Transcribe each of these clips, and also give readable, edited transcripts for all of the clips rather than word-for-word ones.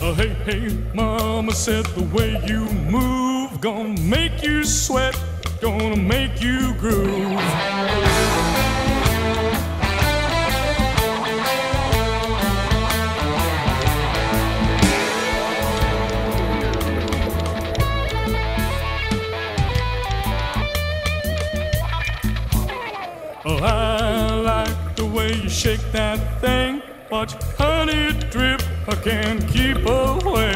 Hey, hey, mama said the way you move gonna make you sweat, gonna make you groove. Oh, I like the way you shake that thing. Watch honey drip, I can't keep away.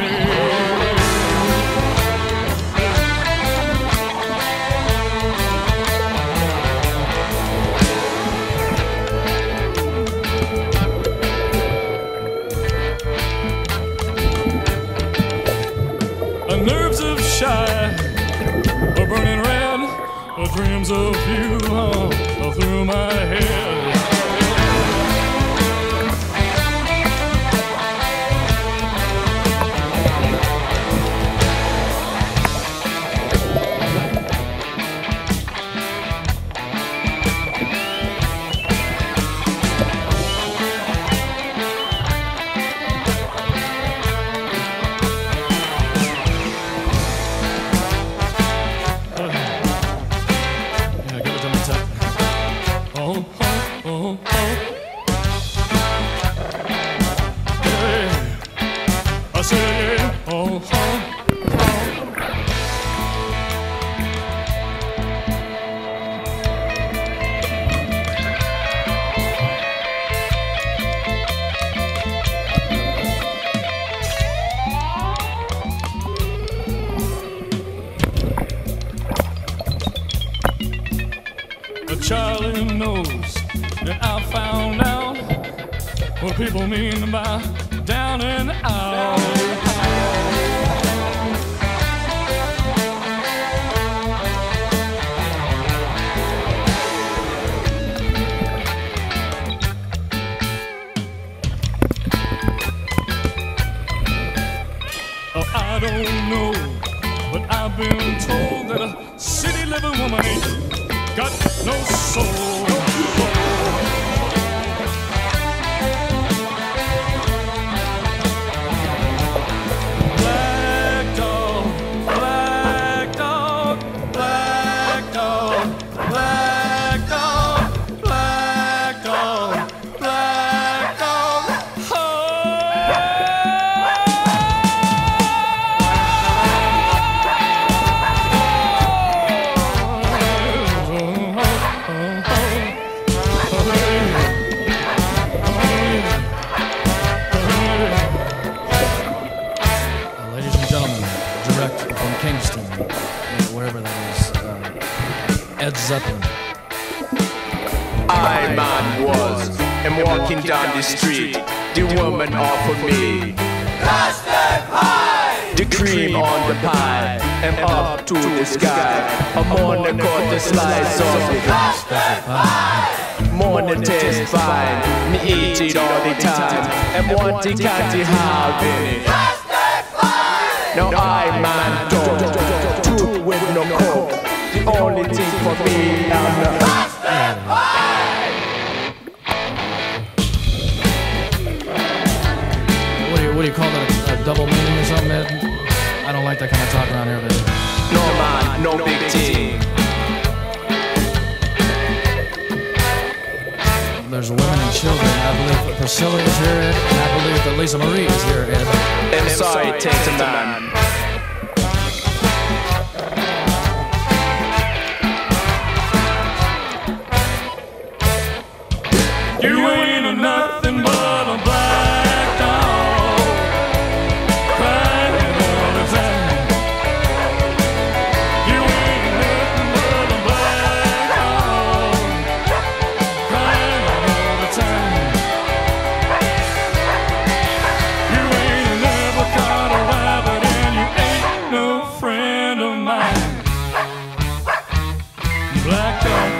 Nerves of shy are burning red. Dreams of you through my head. Charlie knows that I found out what people mean by down and out. Oh, I don't know, but I've been told that a city living woman ain't got no soul. Black dog, black dog, black dog, black dog, black dog, black dog. Ladies and gentlemen, direct from Kingston, wherever that is, Ed Zeppelin. I, man, was, and walking down the street, the woman offered me custard pie, the cream on the pie, and up to the sky. I'm on the caught the slice of the custard pie. More than taste fine, me eat it all the time, and want the candy having it. Now I, man, don't truth with no coke. The only thing for me, I'm the custard pie. What do you call that? A double meaning or something, Ed? I don't like that kind of talk around here, but no man, no big thing. There's women and children. I believe Priscilla is here, Ed, and I believe that Lisa Marie is here, Ed. I'm sorry, take a man. You ain't nothing but a black dog, crying all the time. You ain't nothing but a black dog, crying all the time. You ain't never caught a rabbit and you ain't no friend of mine. Black dog.